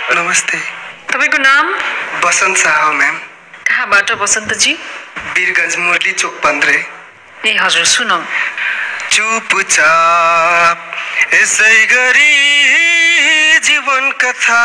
नमस्ते। तपाईको नाम? बसन्त शाह हो म्याम। कहाँबाट बसन्तजी? वीरगञ्ज मुरली चोक 15। ए हजुर, सुनौ। चुपचाप यसै गरी जीवन कथा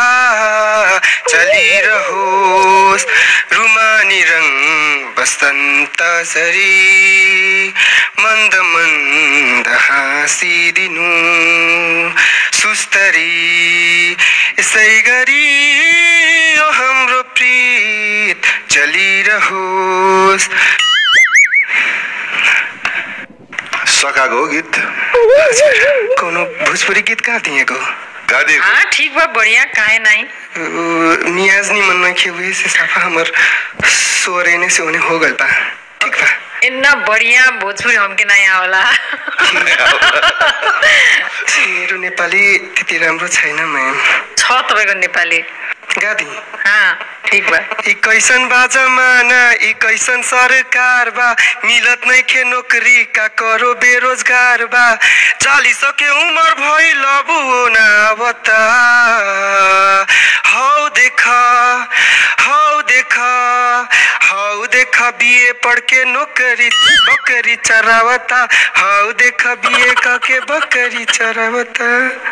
चलिरहोस्, रुमानी रङ बसन्त सरी मन्द मन्द हाँसिदिनु सुस्तरी यसै गरी यो हाम्रो प्रीत चलिरहोस्। सकाको हो गीत? कोनो भोजपुरी गीत कहाँ दिएको? हाँ ठीक बा, बढ़िया, काहे नहीं। नियाज नहीं मन में हुए से साफा हमर सोरे से होने हो गल बा। ठीक बा, इतना बढ़िया भोजपुरी हमके नहीं आवला। मेरो नेपाली त्यति राम्रो छैन म्याम। छ तपाईको नेपाली? गादी। हाँ ठीक बा। ई कैसन बा जमाना, ई कैसन सरकार बा, मिलत नहीं खे नौकरी का करो बेरोजगार बा, 40 के उम्र भइल बुओ ना बता। हौ देखा बीए पढ़ के नौकरी बकरी चरावता, हौ देखा बीए के बकरी चरावता।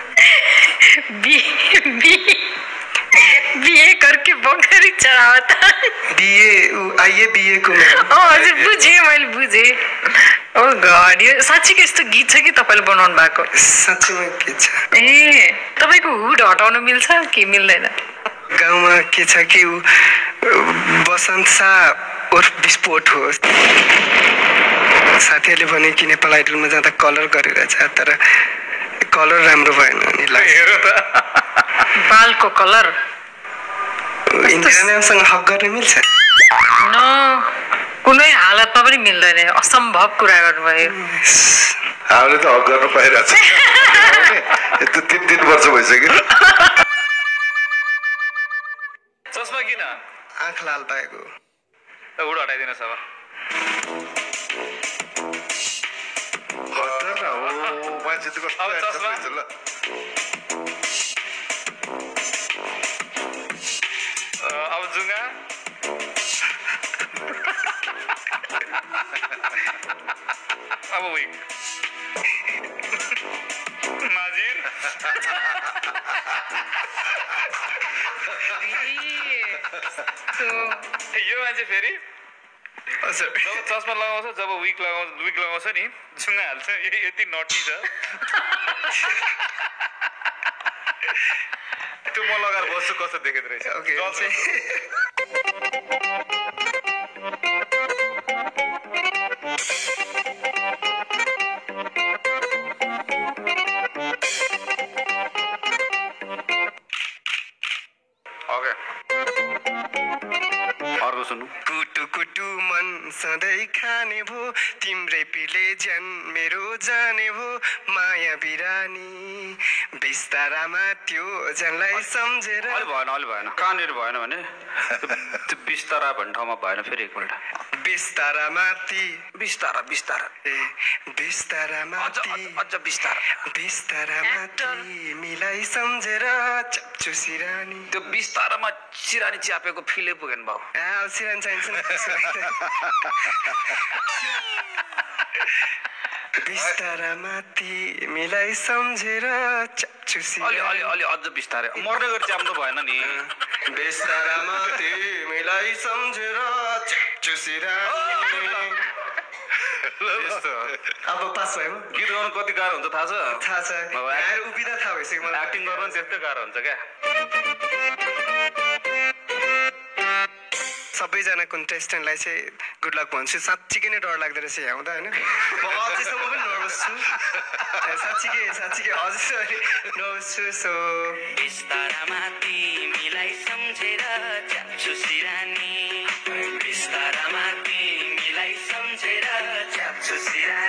बीए करके बकरी चरावता। बीए आइए बीए को हजुर बुझे, मैले बुझे। ओ गॉड, यो साच्चै के यस्तो गीत छ कि तपाईले बनाउनु भएको? साच्चैमा के छ? ए तपाईको हुड हटाउन मिल्छ कि मिल्दैन? गाउँमा के छ कि बसन्त शाह उर्फ विस्फोट हो। साथीहरूले भने कि नेपाल आइडलमा जाँदा कलर गरेर छ, तर कलर राम्रो भएन नि लाग्यो। बालको कलर इन्दिरा म्यामसँग हक गर्न मिल्छ? न, कुनै हालतमा पनि मिल्दैन, असम्भव कुरा गर्नुभयो। हामीले त हक गर्न पाइरहेको छ। यस्तो 3 वर्ष भइसक्यो। चस्मा किन? आँख लाल भएको। हुड हटाइदिनुहोस् अब। खतरा हो मान्छे त कस्तो अब चस्मा? ल अब जुङ्गा? अब विग? नाजिर? यो मान्छे फेरि जब चस्मा लगाउँछ, जब विग लगाउँछ नि, जुङ्गा हाल्छ, यति नटी छ। त्यो म लगाएर बस्छु, कस्तो देखेको रहेछ। अर्को सुन्नु। कुटु कुटु मन सधैँ खाने भो, तिम्रै पिले ज्यान मेरो जाने भो, माया बिरानी बिस्तारामा त्यो ज्यानलाई सम्झेर। अलि भएन कहाँनिर भएन भने त्यो बिस्तारा भन्ने ठाउँमा भएन। फेरि एकपल्ट बिस्तारा माथि बिस्तारा ए बिस्तारा माथि अझ बिस्तारा माथि मिलाई सम्झेर चप्चु सिरानी। त्यो बिस्तारामा सिरानी च्यापेको फिलै पुगेन भाउ। सिरानी चाहिन्छ नि। बिस्तारा माथि मिलाई सम्झेर चप्चु सिरानी। अलि अझ बिस्तारै मर्ने गरी च्याप्नु भएन नि। बिस्तारा माथि मिलाई सम्झेर चप्चु सिरानी। अब पास भयो। गीत गाउनु कति गाह्रो हुन्छ थाहा छ? थाहा छ। उभिँदा थाहा भइसक्यो मलाई। एक्टिङ गर्नु पनि त्यस्तै गाह्रो हुन्छ क्या। सबैजना कन्टेस्टेन्टलाई चाहिँ गुड लक भन्छु। साँच्चीकै नै डर लाग्दो रहेछ यहाँ आउँदा, होइन? म अझैसम्म पनि नर्भस छु। साँच्चीकै अझै नर्भस छु। सो बिस्तारा माथि मिलाई सम्झेर च्याप्छु सिरानी, बिस्तारा माथि मिलाई सम्झेर च्याप्छु सिरानी।